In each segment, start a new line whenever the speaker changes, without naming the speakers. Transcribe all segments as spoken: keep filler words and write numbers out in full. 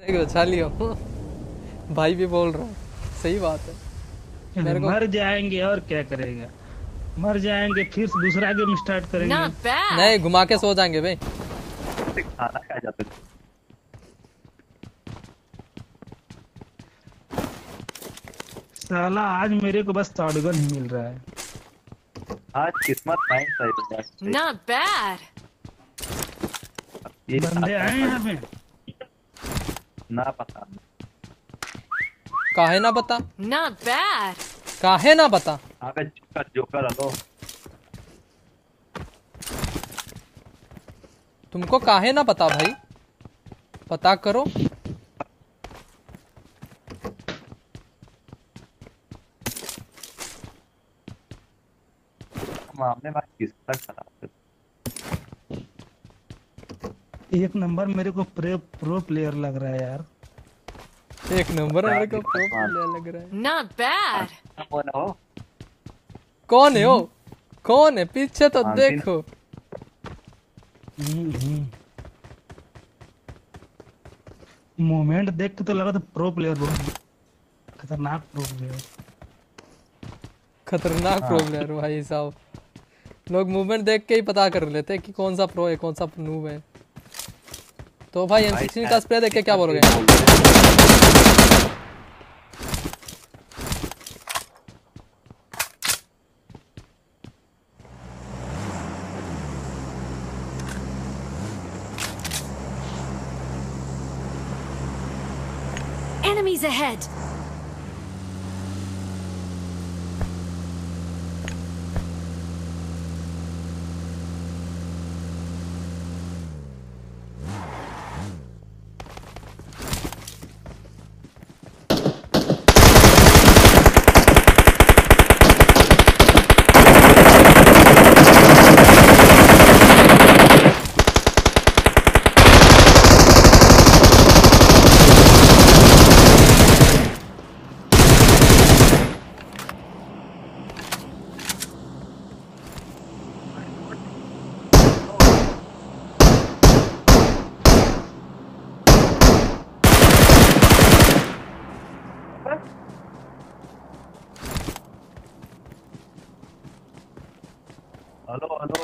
बचा लियो भाई भी बोल रहा है, सही बात है। मेरे को
मर जाएंगे और क्या करेगा, मर जाएंगे फिर दूसरा गेम स्टार्ट करेंगे।
नहीं, घुमा के सो जाएंगे भाई।
खाना खा जाते
साला आज मेरे को बस शॉटगन ही मिल रहा है।
आज किस्मत नाइन साइड
Not bad.
बंदे आए यहाँ पे
ना पता
काहे ना बता,
Not bad.
काहे ना बता।
आगे जोकर जोकर हलो
तुमको काहे ना पता भाई, पता करो।
मामले में किस्मत खराब है।
एक नंबर मेरे को प्रो प्रो प्लेयर लग रहा है यार।
एक नंबर मेरे को प्रो प्लेयर लग रहा है।
Not bad.
कौन हो?
कौन है वो, कौन है पीछे तो देखो।
मोमेंट देख के तो लगा था प्रो प्लेयर, बहुत खतरनाक प्रो प्लेयर।
खतरनाक प्रो प्लेयर भाई साहब, लोग मूवमेंट देख के ही पता कर लेते हैं कि कौन सा प्रो है कौन सा नूब है। तो भाई एम सिक्सटीन का स्प्रे देख के क्या बोलोगे?
Enemies ahead.
Hello hello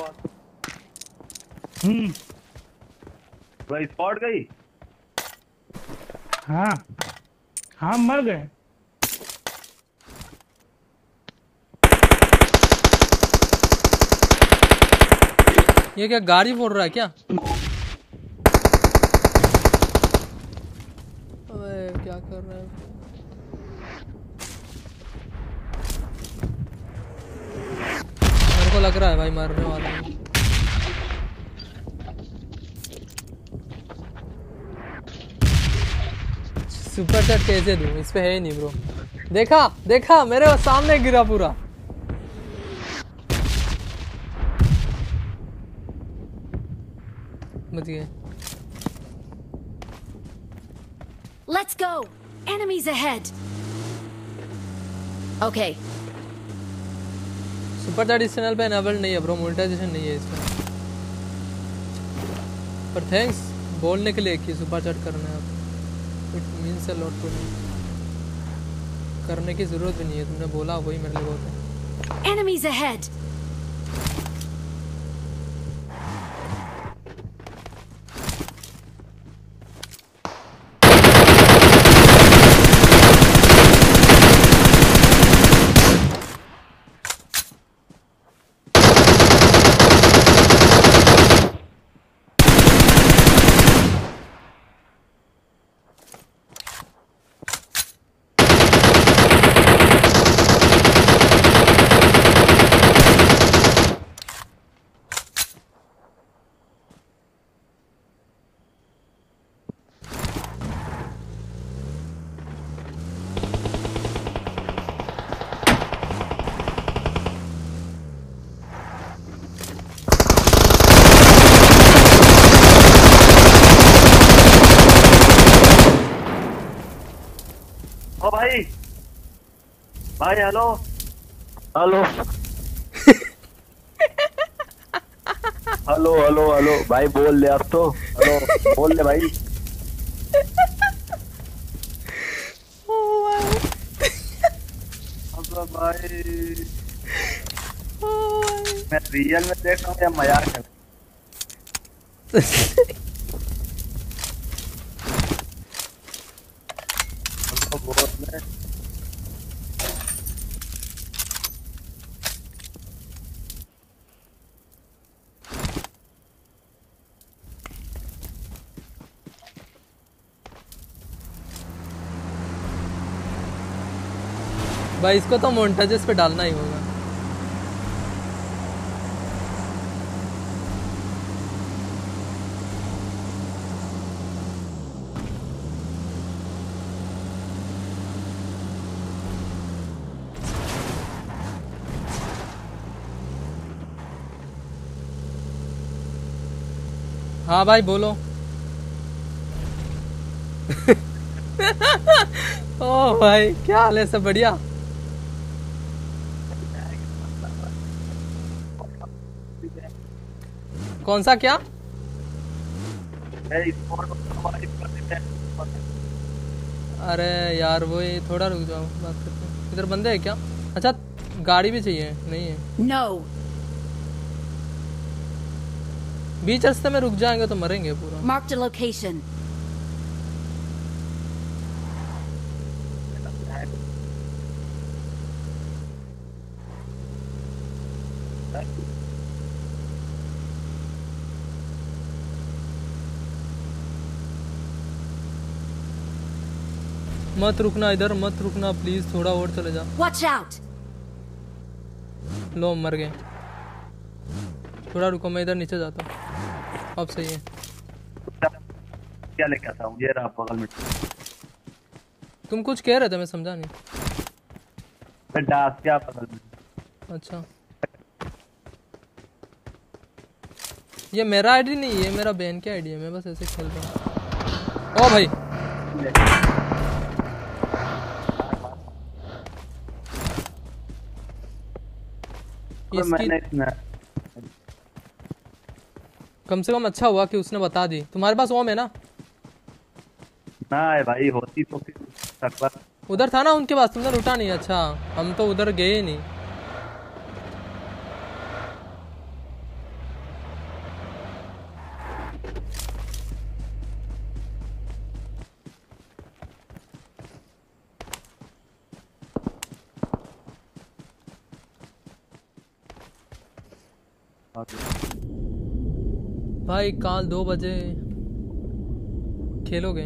hmm
भाई स्पॉट गई।
हाँ हाँ मर गए।
ये क्या गाड़ी फोड़ रहा है क्या? अबे क्या कर रहा है? मेरे को लग रहा है भाई मरने वाला है। सुपर चैट कैसे दूं, इस पे है ही नहीं ब्रो। देखा देखा मेरे सामने गिरा पूरा। मत गए।
Let's go. Enemies ahead. Okay.
Super chat इस चैनल पे एनेबल नहीं है ब्रो, मोनेटाइजेशन नहीं है इसमें। पर थैंक्स बोलने के लिए कि सुपर चैट करना है। It means a lot to me. करने की जरूरत भी नहीं है, तुमने बोला वही मेरे लिए बहुत है।
Enemies ahead.
ओ भाई भाई hello hello hello hello hello भाई बोल ले अब तो, हेलो बोल ले भाई। अबे भाई मैं रियल में देख रहा हूँ या मजाक है? तो बहुत में
भाई इसको तो मोन्टाजेस पे डालना ही होगा। हाँ भाई बोलो। ओ भाई क्या हाल है, सब बढ़िया? कौन सा क्या? अरे यार वो ये थोड़ा रुक जाओ, बात करते हैं। इधर बंदे हैं क्या? अच्छा गाड़ी भी चाहिए? नहीं है।
No.
बीच रास्ते में रुक जाएंगे तो मरेंगे पूरा।
Marked a location.
मत रुकना इधर, मत रुकना प्लीज, थोड़ा और चले जा।
Watch out.
लो मर गए। थोड़ा रुको, मैं इधर नीचे जाता हूँ। अब सही है।
क्या लेके आता हूँ? ये रहा बगल में।
तुम कुछ कह रहे थे, मैं समझा नहीं।
मैं डास क्या बगल में।
अच्छा ये मेरा आईडी नहीं है, मेरा बहन की आईडी है, मैं बस ऐसे खेल रहा हूँ। ओ भाई
इसकी
कम से कम अच्छा हुआ कि उसने बता दी। तुम्हारे पास ओम है ना?
ना है भाई, होती तो फिर
उधर था ना उनके पास, तुमने लूटा नहीं। अच्छा हम तो उधर गए ही नहीं। भाई कल दो बजे खेलोगे?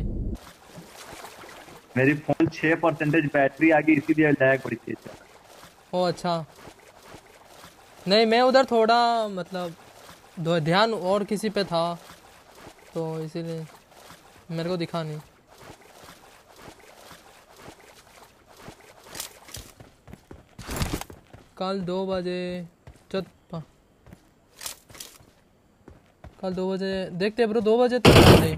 मेरी फोन छह परसेंटेज बैटरी आ गई, इसीलिए लैग बड़ी तेज है।
ओ अच्छा नहीं, मैं उधर थोड़ा मतलब ध्यान और किसी पे था तो इसीलिए मेरे को दिखा नहीं। कल दो बजे चत कल दो बजे देखते ब्रो, दो बजे तक नहीं।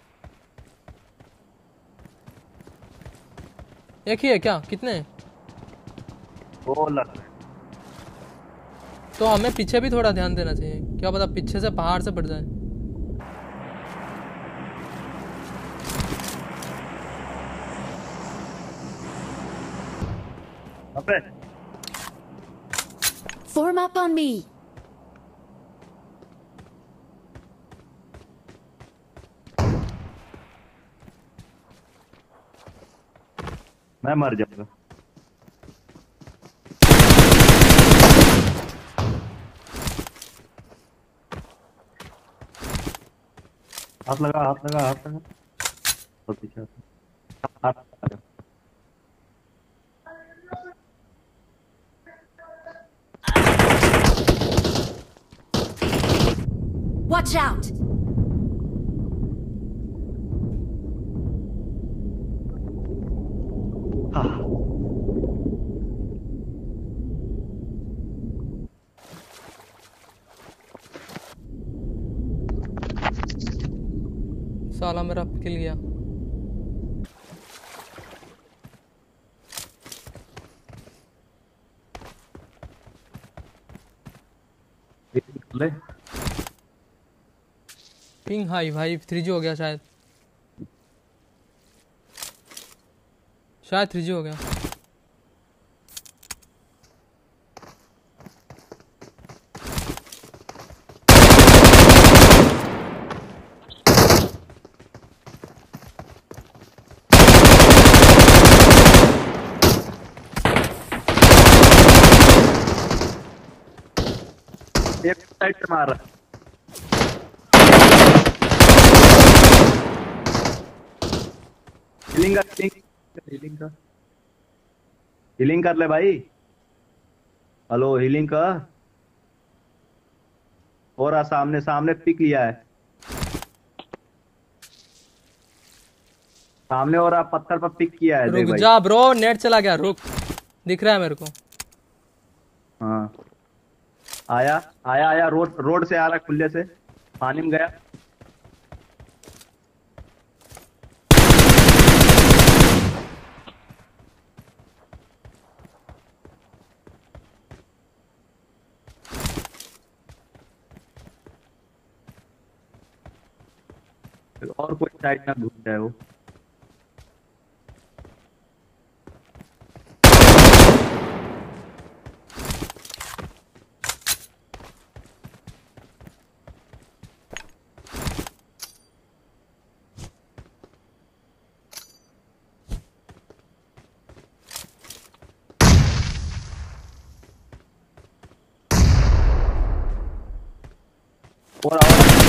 एक ही है क्या? कितने?
वो लग रहा है।
तो हमें पीछे भी थोड़ा ध्यान देना चाहिए, क्या पता पीछे से पहाड़ से पड़ जाए।
अबे
Form up on me.
मैं मर जाऊंगा। हाथ लगा, हाथ लगा, हाथ लगा तो पीछे हाथ लगा।
Watch out.
साला मेरा किल गया।
ले
पिंग हाई भाई, थ्री जी हो गया शायद, शायद थ्री जी हो गया।
साइड से मार रहा है। हीलिंग का हीलिंग का हीलिंग कर ले भाई। हेलो हीलिंग का। और आ, सामने सामने पिक लिया है सामने, और आप पत्थर पर पिक किया है, देख
रुक
भाई।
जा ब्रो, नेट चला गया, रुक। दिख रहा है मेरे को।
हाँ आया आया आया, रोड रोड से आ रहा है, खुले से पानी में गया। और कोई साइड ना घुस जाए वो। और और